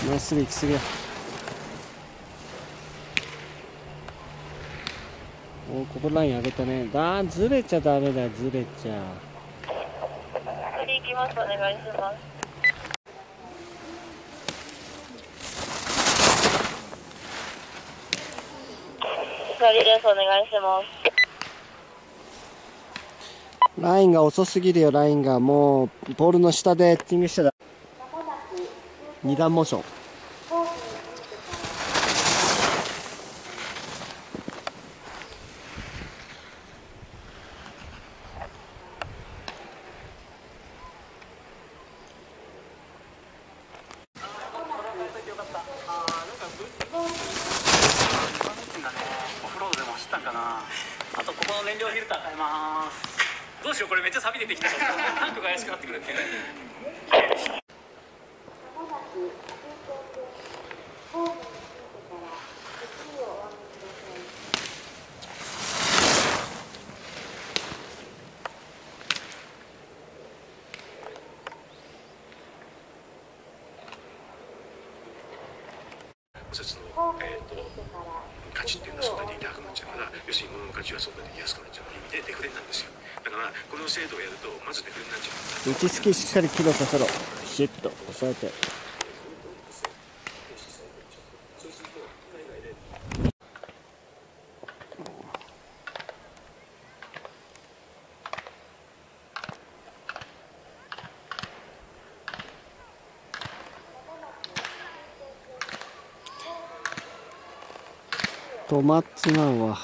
まっすぐ行き過ぎよ。お、ここライン上げたね。ずれちゃダメだよ、ずれちゃ。 次行きます。お願いします。左です。お願いします。 ラインが遅すぎるよ、ラインが。もうポールの下でティングしてた。二段モーション。 あとここの燃料フィルター変えます。どうしよう、これめっちゃ錆び出てきたぞ。タンクが怪しくなってくるっていうね。 説の、価値っていうのはそんなに高くなっちゃうから、要するに物の価値はそんなに安くなっちゃうという意味でデフレなんですよ。だからこの制度をやるとまずデフレになっちゃう。 打ちつきしっかりキロさせろ。シュッと押さえて。止まっちまうわ。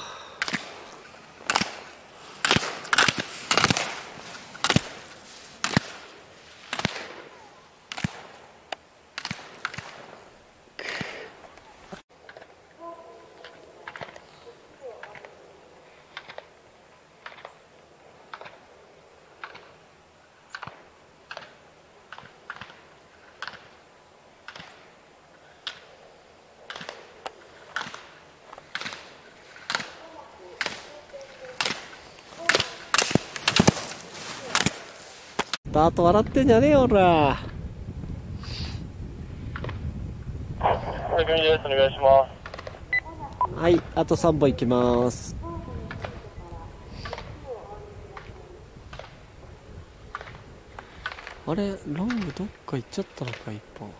スタート笑ってんじゃねえよ、ほら。 お願いします。 はい、あと3本いきます。あれ、ロングどっか行っちゃったのか、1本。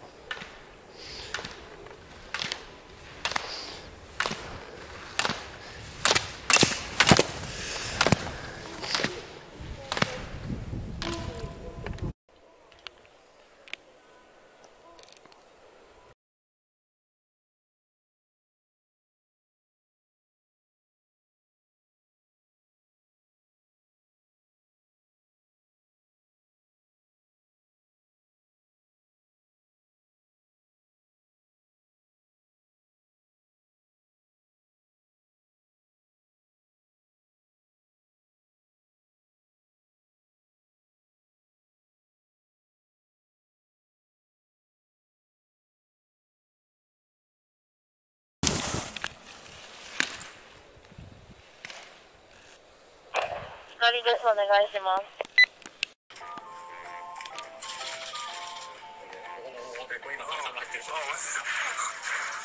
左です。お願いします。 ここ今入ってる。